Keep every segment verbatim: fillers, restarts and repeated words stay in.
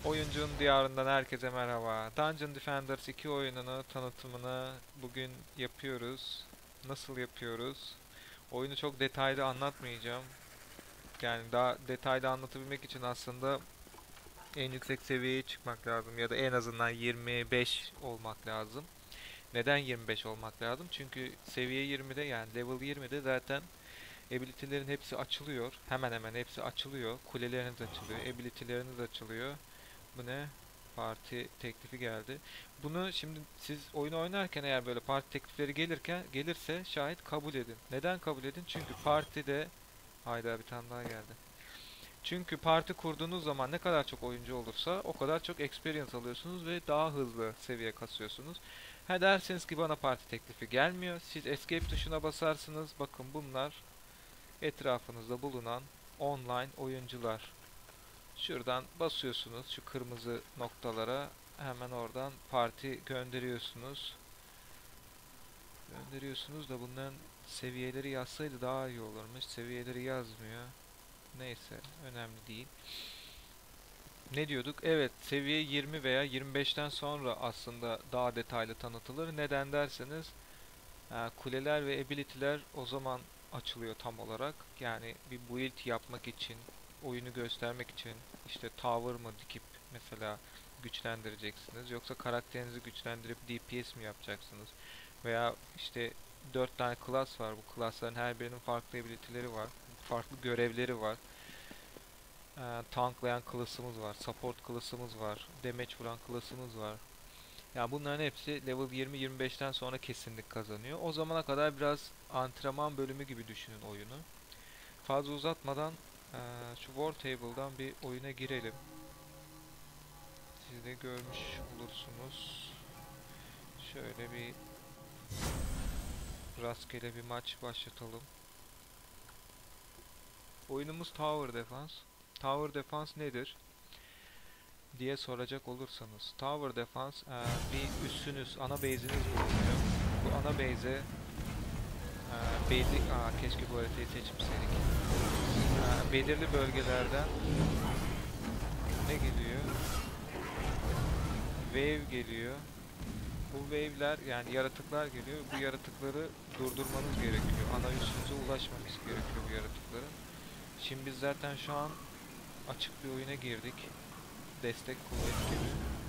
Oyuncunun diyarından herkese merhaba. Dungeon Defenders iki oyununu tanıtımını bugün yapıyoruz. Nasıl yapıyoruz? Oyunu çok detaylı anlatmayacağım. Yani daha detaylı anlatabilmek için aslında en yüksek seviyeye çıkmak lazım ya da en azından yirmi beş olmak lazım. Neden yirmi beş olmak lazım? Çünkü seviye yirmide yani level yirmide zaten ability'lerin hepsi açılıyor. Hemen hemen hepsi açılıyor. Kuleleriniz açılıyor, ability'leriniz açılıyor. Bu ne? Parti teklifi geldi. Bunu şimdi siz oyunu oynarken eğer böyle parti teklifleri gelirken gelirse şayet kabul edin. Neden kabul edin? Çünkü partide hayda bir tane daha geldi. Çünkü parti kurduğunuz zaman ne kadar çok oyuncu olursa o kadar çok experience alıyorsunuz ve daha hızlı seviye kasıyorsunuz. Ha derseniz ki bana parti teklifi gelmiyor. Siz escape tuşuna basarsınız. Bakın bunlar etrafınızda bulunan online oyuncular. Şuradan basıyorsunuz şu kırmızı noktalara. Hemen oradan parti gönderiyorsunuz. Gönderiyorsunuz da bunların seviyeleri yazsaydı daha iyi olurmuş. Seviyeleri yazmıyor. Neyse, önemli değil. Ne diyorduk? Evet, seviye yirmi veya yirmi beşten sonra aslında daha detaylı tanıtılır. Neden derseniz, e, kuleler ve ability'ler o zaman açılıyor tam olarak. Yani bir build yapmak için, oyunu göstermek için işte tower mı dikip mesela güçlendireceksiniz, yoksa karakterinizi güçlendirip D P S mi yapacaksınız? Veya işte dört tane class var. Bu class'ların her birinin farklı ability'leri var. Farklı görevleri var. Ee, tanklayan klasımız var. Support klasımız var. Damage vuran klasımız var. Yani bunların hepsi level yirmi yirmi beşten sonra kesinlik kazanıyor. O zamana kadar biraz antrenman bölümü gibi düşünün oyunu. Fazla uzatmadan eee, şu War Table'dan bir oyuna girelim. Siz de görmüş olursunuz. Şöyle bir rastgele bir maç başlatalım. Oyunumuz Tower Defense. Tower Defense nedir diye soracak olursanız. Tower Defense eee, bir üssünüz, ana base'iniz bulunuyor. Bu ana base'e eee, belli... Aa, keşke bu haritayı seçmişseydik. Eee, belirli bölgelerden ne geliyor? Wave geliyor. Bu wave'ler yani yaratıklar geliyor. Bu yaratıkları durdurmanız gerekiyor. Ana üssünüze ulaşmaması gerekiyor bu yaratıkların. Şimdi biz zaten şu an açık bir oyuna girdik. Destek kuvvet gibi.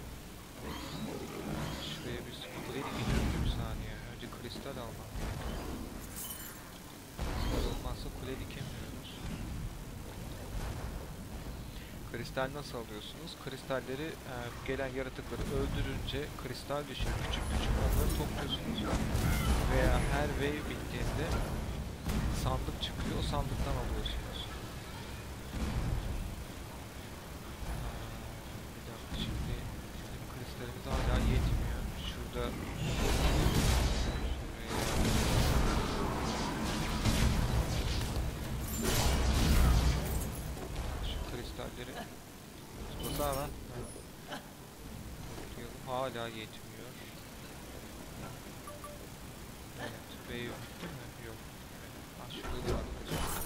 Şuraya bir kule dikeceğim bir saniye. Önce kristal almam gerekiyor. Kristal olmazsa kule dikemiyoruz. Kristal nasıl alıyorsunuz? Kristalleri e, gelen yaratıkları öldürünce kristal düşüyor. Küçük küçük onları topluyorsunuz. Veya her wave bittiğinde sandık çıkıyor. O sandıktan alıyorsunuz. Aa, bir dakika şimdi bizim kristalimiz hala yetmiyor. Şurada şuraya şu kristalleri tutmasana. Hala yetmiyor. Evet, wave bitti mi? Yok. Ha, şurada da arkadaşlar.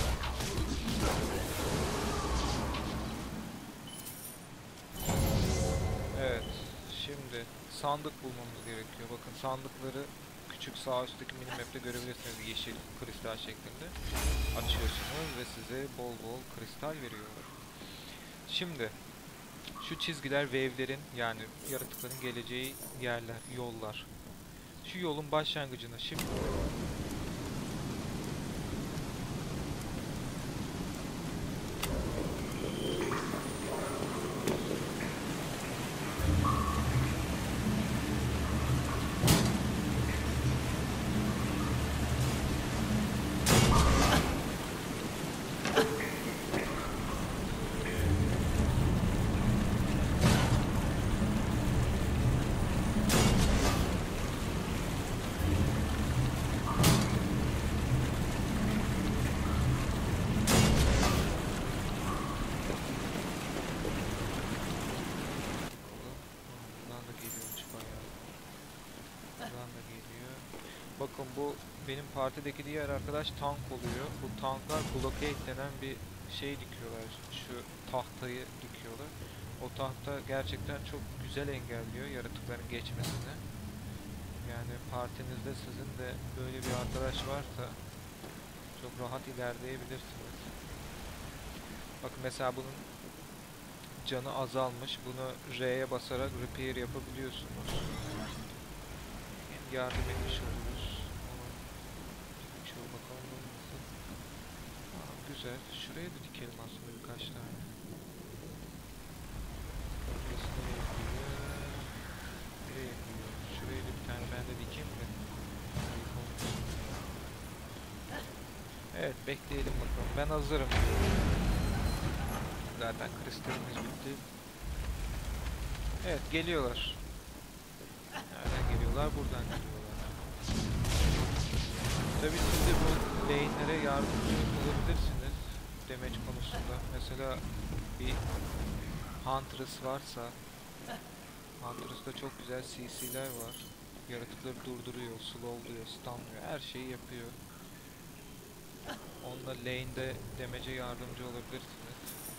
Evet, şimdi sandık bulmamız gerekiyor. Bakın sandıkları küçük sağ üstteki minimap'te görebilirsiniz, yeşil kristal şeklinde. Açıyorsunuz ve size bol bol kristal veriyorlar. Şimdi şu çizgiler wave'lerin yani yaratıkların geleceği yerler, yollar. Şu yolun başlangıcına şimdi buradan da geliyormuş bayağı. Buradan da geliyor. Bakın bu benim partideki diğer arkadaş tank oluyor. Bu tanklar blockade denen bir şey dikiyorlar. Şu tahtayı dikiyorlar. O tahta gerçekten çok güzel engelliyor yaratıkların geçmesini. Yani partinizde sizin de böyle bir arkadaş varsa çok rahat ilerleyebilirsiniz. Bakın mesela bunun canı azalmış. Bunu R'ye basarak repair yapabiliyorsunuz. Hem yardım etmiş oluruz. Ama şu bakalım bu nasıl. Aa, güzel. Şuraya da dikelim aslında birkaç tane. Burası nereye gidiyor? Nereye gidiyor? Şuraya da bir tane ben de dikeyim mi? Evet, bekleyelim bakalım. Ben hazırım. Zaten kristalimiz bitti. Evet, geliyorlar. Nereden geliyorlar? Buradan geliyorlar. Tabii siz de bu lane'lere yardımcı olabilirsiniz. Damage konusunda. Mesela bir Huntress varsa, Huntress'ta çok güzel C C'ler var. Yaratıkları durduruyor, slowluyor, stunlıyor. Her şeyi yapıyor. Onunla lane'de damage'e yardımcı olabilirsiniz.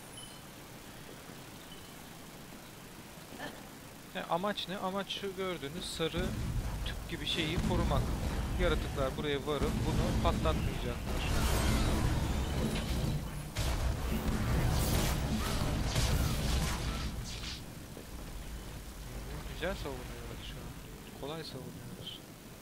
He, amaç ne? Amaç şu gördüğünüz sarı tüp gibi şeyi korumak. Yaratıklar buraya varıp bunu patlatmayacaklar. Güzel savunuyoruz şu an. Kolay savunuyoruz.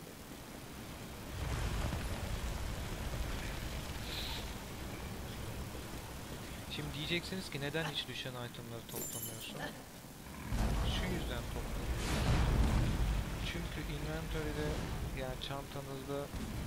Şimdi diyeceksiniz ki neden hiç düşen itemları toplamıyorsun? Şu yüzden toplamıyorum. Çünkü inventory'de, yani çantanızda,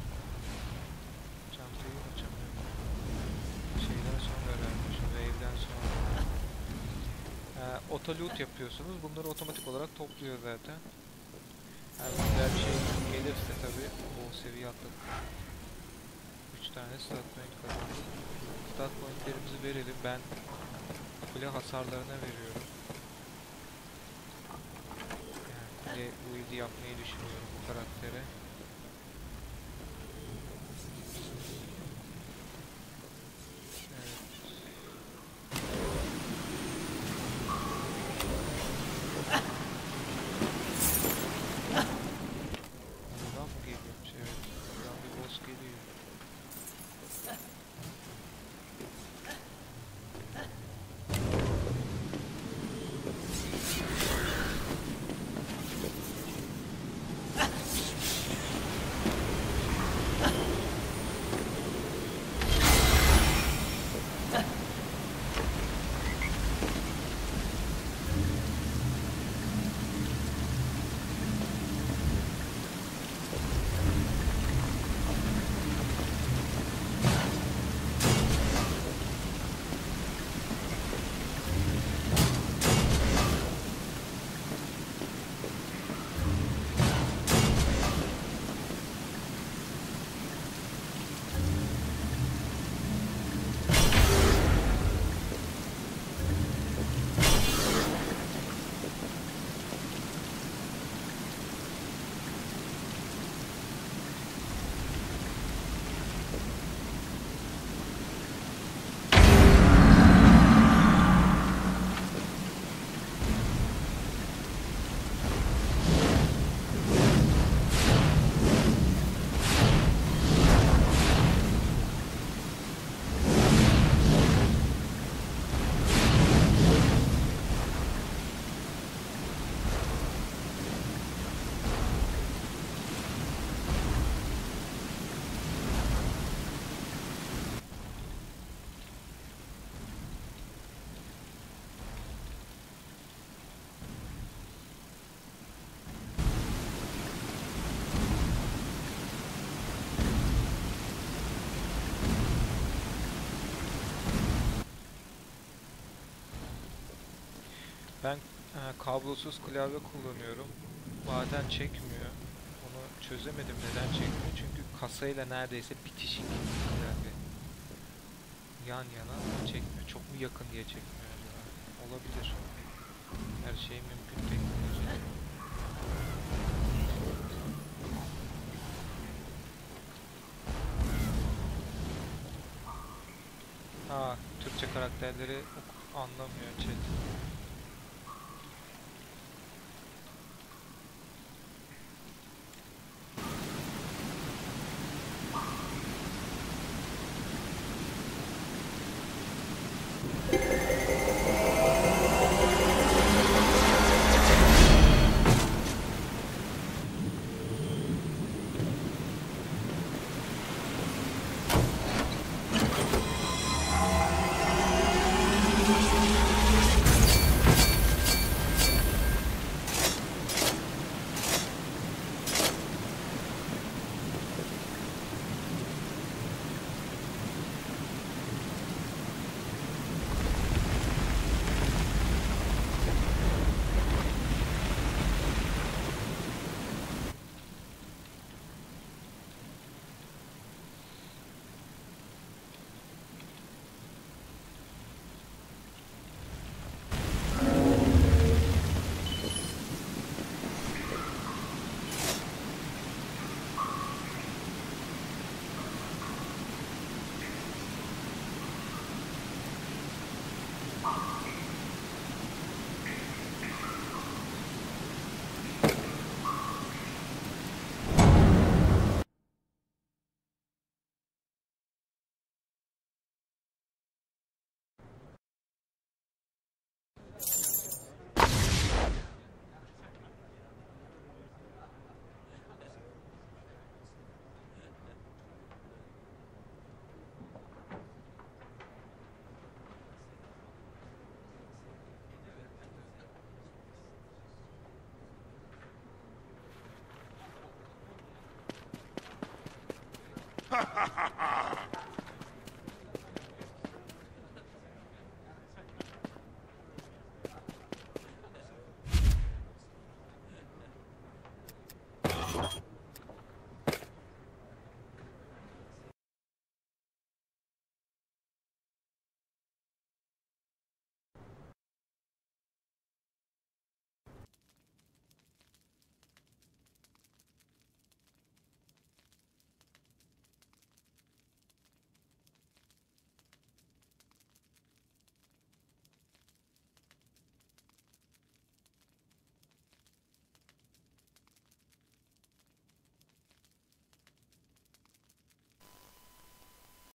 çantayı açamıyorum. Şeyden sonra herhalde, şu wave'den sonra. Ee, auto loot yapıyorsunuz. Bunları otomatik olarak topluyor zaten. Her güzel bir şey gelirse tabi o seviye atladık. üç tane stat point kazandık. Stat pointlerimizi verelim. Ben kule hasarlarına veriyorum. Yani kule build'i yapmayı düşünüyorum bu karaktere. Ben e, kablosuz klavye kullanıyorum. Bazen çekmiyor. Onu çözemedim neden çekmiyor. Çünkü kasayla neredeyse bitişik klavye. Yan yana çekmiyor. Çok mu yakın diye çekmiyor acaba? Olabilir. Her şey mümkün teknoloji. Ha, Türkçe karakterleri anlamıyor chat.